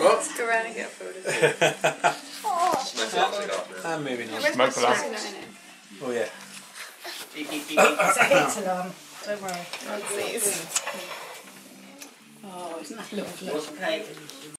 What? Let's go around and get a photo. And moving on. Smoke alarm. Oh yeah. It's a heat alarm. Don't worry. Please. Oh, isn't that lovely?